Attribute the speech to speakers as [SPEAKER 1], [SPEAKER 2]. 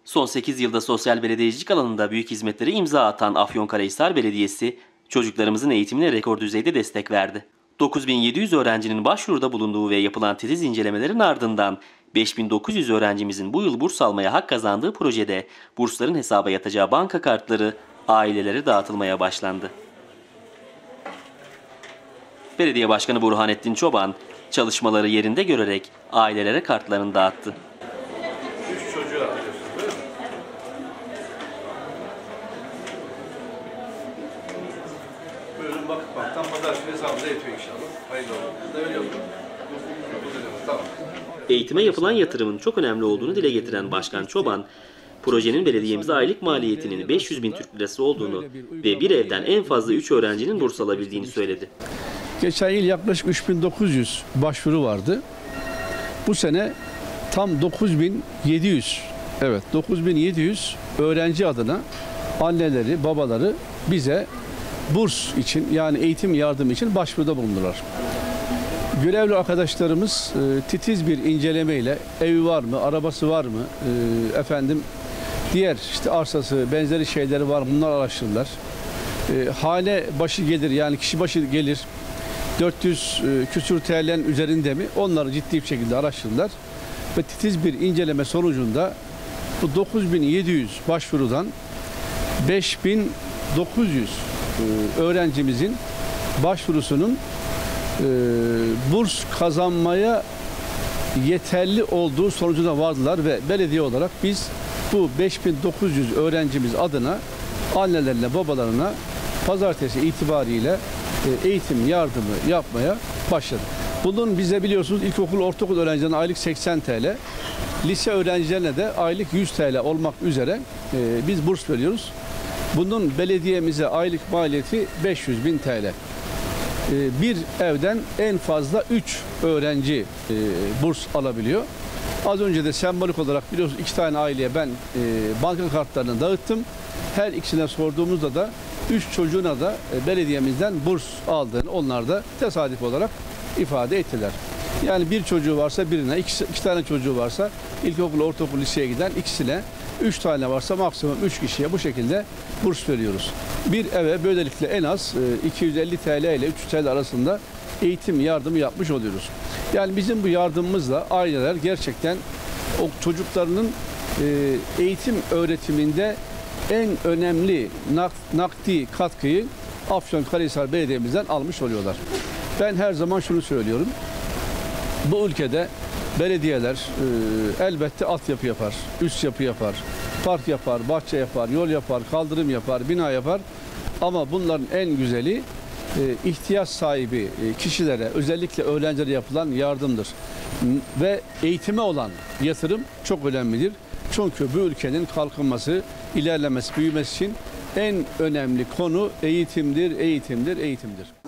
[SPEAKER 1] Son 8 yılda sosyal belediyecilik alanında büyük hizmetlere imza atan Afyonkarahisar Belediyesi, çocuklarımızın eğitimine rekor düzeyde destek verdi. 9700 öğrencinin başvuruda bulunduğu ve yapılan titiz incelemelerin ardından 5900 öğrencimizin bu yıl burs almaya hak kazandığı projede bursların hesaba yatacağı banka kartları ailelere dağıtılmaya başlandı. Belediye Başkanı Burhanettin Çoban, çalışmaları yerinde görerek ailelere kartlarını dağıttı.
[SPEAKER 2] 3 çocuğu alıyorsunuz değil mi? Buyurun Vakıfbank'tan pazartesi hesabınıza yetiyor inşallah. Hayırlı olsun. Öyle yapın. Tamam.
[SPEAKER 1] Eğitime yapılan yatırımın çok önemli olduğunu dile getiren Başkan Çoban, projenin belediyemize aylık maliyetinin 500.000 Türk Lirası olduğunu ve bir evden en fazla 3 öğrencinin burs alabildiğini söyledi.
[SPEAKER 3] Geçen yıl yaklaşık 3900 başvuru vardı. Bu sene tam 9700, evet 9700 öğrenci adına anneleri, babaları bize burs için, yani eğitim yardımı için başvuruda bulundular. Görevli arkadaşlarımız titiz bir incelemeyle evi var mı, arabası var mı, diğer işte arsası, benzeri şeyleri var mı, bunlar araştırdılar. Hane başı gelir, yani kişi başı gelir 400 küsur TL'nin üzerinde mi, onları ciddi bir şekilde araştırdılar. Ve titiz bir inceleme sonucunda bu 9700 başvurudan 5900 öğrencimizin başvurusunun burs kazanmaya yeterli olduğu sonucuna vardılar ve belediye olarak biz bu 5900 öğrencimiz adına annelerine, babalarına pazartesi itibariyle eğitim yardımı yapmaya başladık. Bunun bize biliyorsunuz ilkokul, ortaokul öğrencilerine aylık 80 TL, lise öğrencilerine de aylık 100 TL olmak üzere biz burs veriyoruz. Bunun belediyemize aylık maliyeti 500.000 TL. Bir evden en fazla 3 öğrenci burs alabiliyor. Az önce de sembolik olarak biliyorsunuz 2 tane aileye ben banka kartlarını dağıttım. Her ikisine sorduğumuzda da 3 çocuğuna da belediyemizden burs aldığını onlar da tesadüf olarak ifade ettiler. Yani bir çocuğu varsa birine, iki tane çocuğu varsa ilkokul, ortaokul, liseye giden ikisine, 3 tane varsa maksimum 3 kişiye bu şekilde burs veriyoruz. Bir eve böylelikle en az 250 TL ile 300 TL arasında eğitim yardımı yapmış oluyoruz. Yani bizim bu yardımımızla aileler gerçekten o çocuklarının eğitim öğretiminde en önemli nakdi katkıyı Afyonkarahisar Belediye'mizden almış oluyorlar. Ben her zaman şunu söylüyorum. Bu ülkede belediyeler elbette altyapı yapar, üst yapı yapar, park yapar, bahçe yapar, yol yapar, kaldırım yapar, bina yapar. Ama bunların en güzeli ihtiyaç sahibi kişilere, özellikle öğrencilere yapılan yardımdır. Ve eğitime olan yatırım çok önemlidir. Çünkü bu ülkenin kalkınması, ilerlemesi, büyümesi için en önemli konu eğitimdir, eğitimdir, eğitimdir.